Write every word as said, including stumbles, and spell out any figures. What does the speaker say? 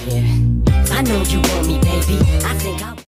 Yeah, I know you want me, baby. I think I